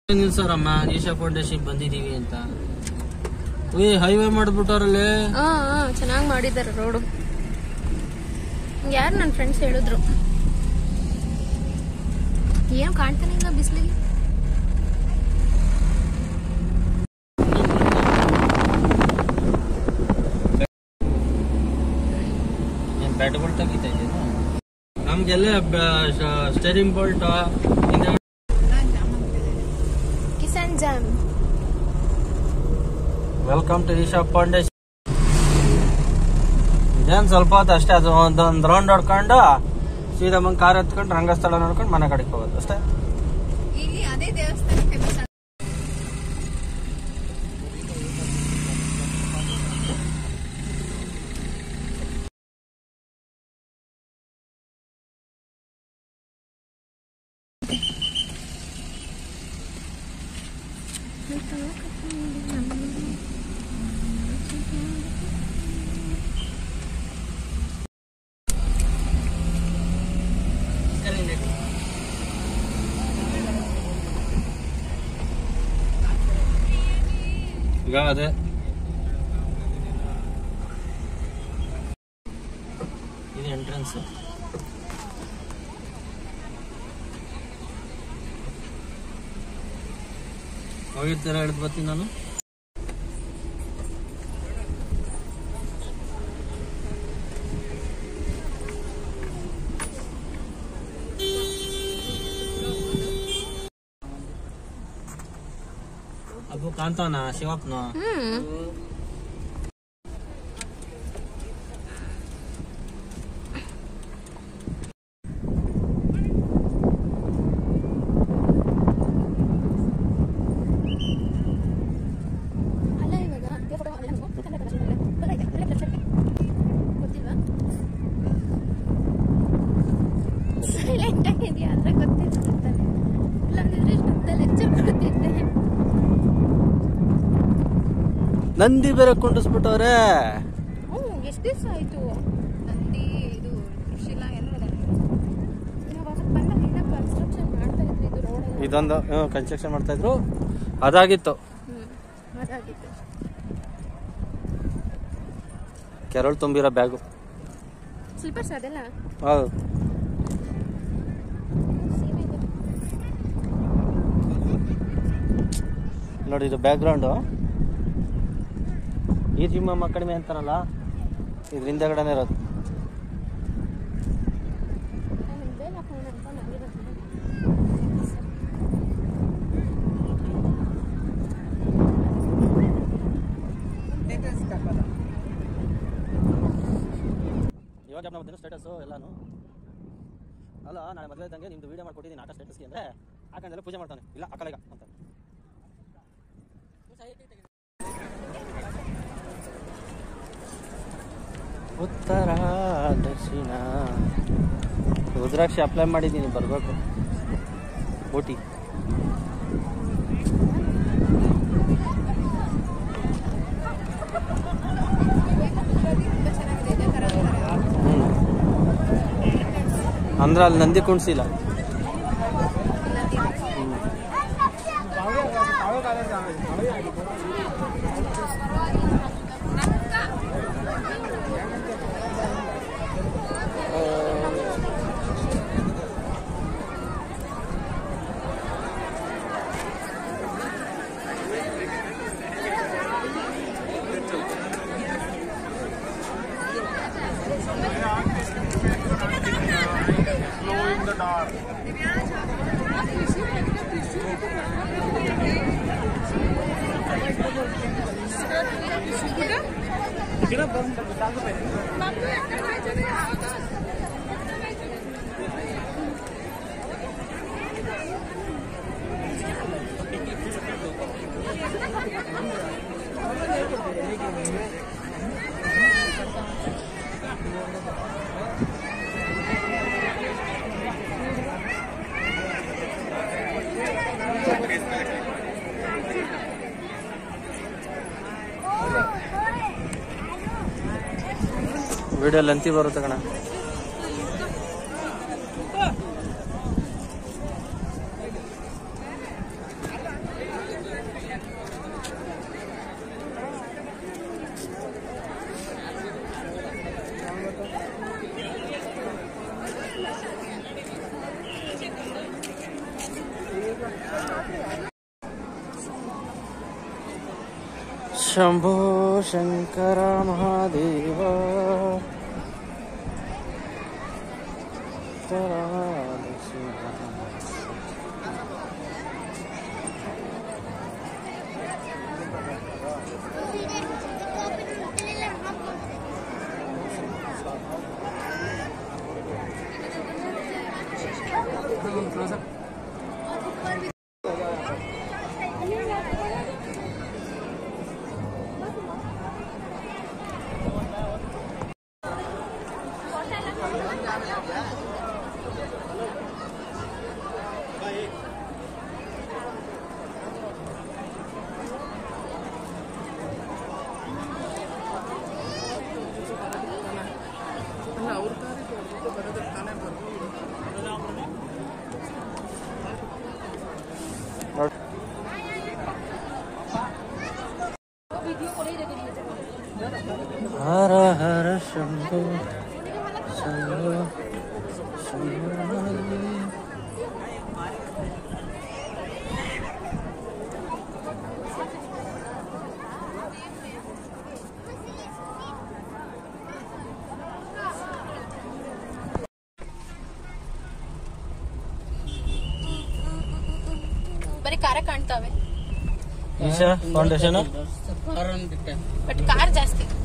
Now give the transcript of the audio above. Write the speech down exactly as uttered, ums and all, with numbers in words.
ನಿಲ್ಸರಮ್ಮ Isha foundation ಬಂದಿದೀವಿ ಅಂತ. ಏ ಹೈವೇ ಮಾಡ್ಬಿಟ್ಟಾರಲ್ಲೇ. ಹಾ ಚೆನ್ನಾಗಿ ಮಾಡಿದಾರೆ ರೋಡು. ಯಾರು ನನ್ನ ಫ್ರೆಂಡ್ಸ್ ಹೇಳಿದ್ರು. ಏನು ಕಾಣ್ತಾನೆ ಇಲ್ಲ ಬಿಸಿಲಿಗೆ. ಬ್ಯಾಟ್ ಬಾಲ್ ತೆಗಿತಾ ಇದ್ದೀರಾ ನಮ್ಗೆಲ್ಲ ಸ್ಟೇರಿಂಗ್ ಬೋಲ್ಟ್ ಕಿಸಾನ್ ಜಾಮ್. Welcome to Isha Foundation. ಇದೇನ್ ಸ್ವಲ್ಪ ಹೊತ್ತು ಅಷ್ಟೇ, ಅದು ಒಂದೊಂದು ರೌಂಡ್ ಹೊಡ್ಕೊಂಡು ಸೀದಾ ಮುಂದೆ ಕಾರ್ ಎತ್ಕೊಂಡು ರಂಗಸ್ಥಳ ನೋಡ್ಕೊಂಡು ಮನೆ ಕಡೆಗೆ ಹೋಗೋದು ಅಷ್ಟೇ. ಇಲ್ಲಿ ಅದೇ ದೇವಸ್ಥಾನ ಫೇಮಸ್. ಈಗ ಅದೇ ಇದು ಎಂಟ್ರೆನ್ಸ್. ಹೋಗಿರ್ತೀರ ಹಿಡಿದು ಬರ್ತೀನಿ ನಾನು. ಅಬ್ಬು ಕಾಂತವನ ಶಿವಪ್ಪನ. ನಂದಿ ಬೇರೆ ಕುಂಡಿಸ್ಬಿಟ್ಟವ್ರೆ. ಎಷ್ಟು ದಿವಸ ಆಯ್ತು ನಂದಿ ಇದು ಕೃಷಿಲ ಕನ್ಸ್ಟ್ರಕ್ಷನ್ ಮಾಡ್ತಾ ಇದ್ರು. ಇದು ರೋಡ್ ಇದೊಂದು ಕನ್ಸ್ಟ್ರಕ್ಷನ್ ಮಾಡ್ತಾ ಇದ್ರು, ಅದಾಗಿತ್ತು. ಅದಾಗಿತ್ತು. ಕೆರಳು ತುಂಬಿರೋ ಬ್ಯಾಗು. ಸ್ಲಿಪರ್ಸ್ ಅದೆಲ್ಲ. ಹೌದು. ನೋಡಿ ಇದು ಬ್ಯಾಕ್ ಗ್ರೌಂಡು. ಈ ಜಿಮ್ಮ ಕಡಿಮೆ ಅಂತಾರಲ್ಲ, ಇದ್ರ ಹಿಂದೆಗಡೆನೇ ಇರೋದು. ಇವಾಗ ನಮ್ಮ ದಿನ ಸ್ಟೇಟಸ್ ಎಲ್ಲಾನು ಅಲ್ಲ. ನಾಳೆ ಮದುವೆ ಇದ್ದಂಗೆ ನಿಮ್ದು ವಿಡಿಯೋ ಮಾಡ್ಕೊಟ್ಟಿದ್ದೀನಿ ಆಟ ಸ್ಟೇಟಸ್ಗೆ ಅಂದರೆ ಹಾಕಂಡೆಲ್ಲ ಪೂಜೆ ಮಾಡ್ತಾನೆ. ಇಲ್ಲ ಅಕ್ಕಲೆಗ ಅಂತ ಉತ್ತರ ದಕ್ಷಿಣ ರುದ್ರಾಕ್ಷಿ ಅಪ್ಲೈ ಮಾಡಿದ್ದೀನಿ, ಬರಬೇಕು ಊಟಿ. ಅಂದ್ರೆ ಅಲ್ಲಿ ನಂದಿ ಕುಣಿಸಿಲ್ಲ. ವಿಡಿಯೋ ಲೆಂತಿ ಬರುತ್ತೆ ಕಣ. ಶಂಭೋ ಶಂಕರ ಮಹಾದೇವ ಹರ ಹರ ಶಂಭೋ ಶಂಭೋ ಶಂಭೋ. ಬರೀ ಕಾರ ಕಾಣ್ತಾವೆ. ಈಶಾ ಫೌಂಡೇಶನ್ ಬಟ್ ಕಾರ್ ಜಾಸ್ತಿ.